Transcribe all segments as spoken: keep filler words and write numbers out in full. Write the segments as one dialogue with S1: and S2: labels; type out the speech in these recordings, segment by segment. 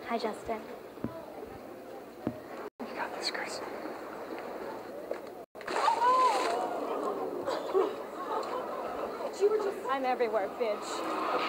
S1: Hi, Justin.
S2: You got this, Chris.
S3: I'm everywhere, bitch.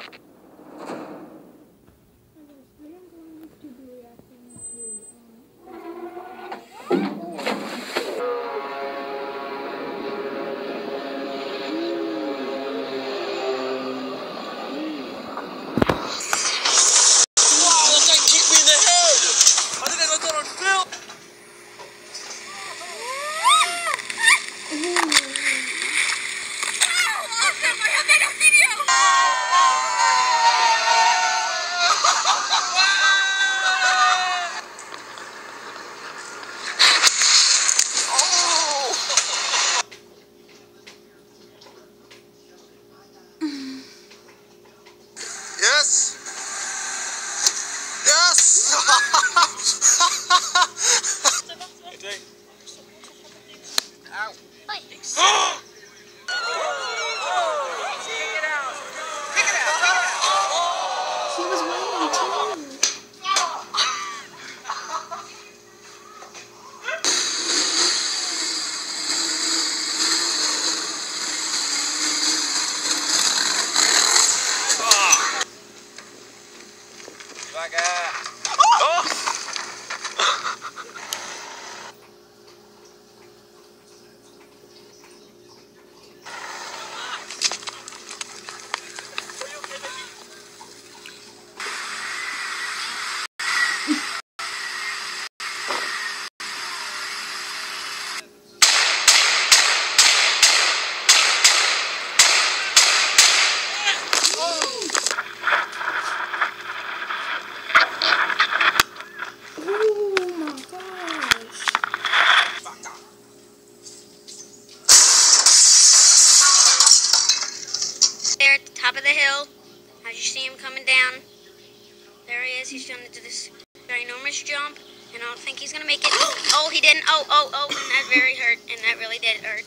S4: Yes! Yes! Ow.
S1: She was waiting too.
S4: Back at. Oh!
S5: There at the top of the hill, as you see him coming down, there he is. He's going to do this ginormous jump, and I don't think he's going to make it. Oh, he didn't. Oh, oh, oh, and that very hurt, and that really did hurt.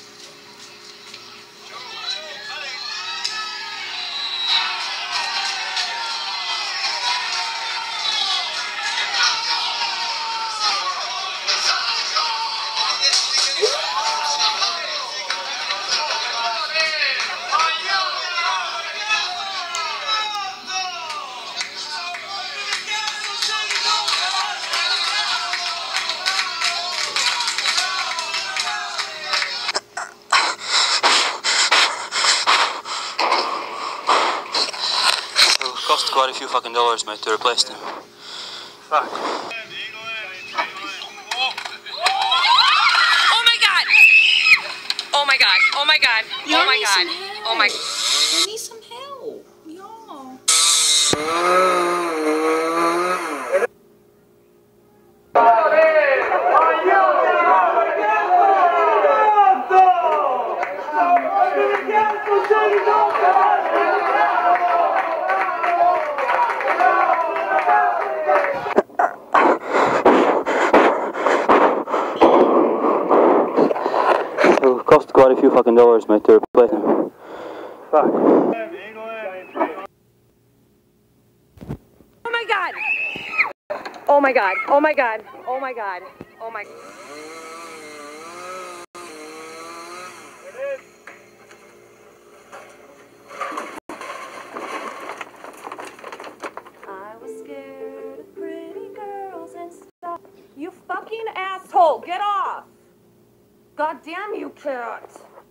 S6: Cost quite a few fucking dollars, mate, to replace them.
S2: Fuck.
S3: Oh my god! Oh my god! Oh my god! Oh my god! Oh my.
S1: I need some help, y'all.
S6: It'll cost quite a few fucking dollars, mate, to replace them.
S2: Fuck.
S3: Oh my god! Oh my god! Oh my god! Oh my god! Oh my. I was scared of pretty girls and stuff. You fucking asshole! Get off! God damn you, cat!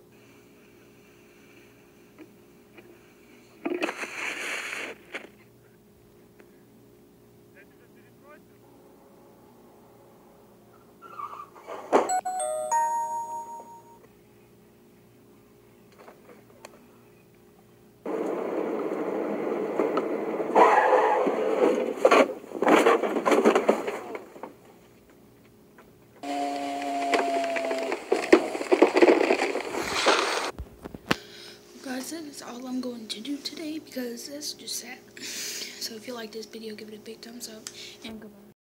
S1: Guys, that is all I'm going to do today because that's just sad. So if you like this video, give it a big thumbs up and goodbye.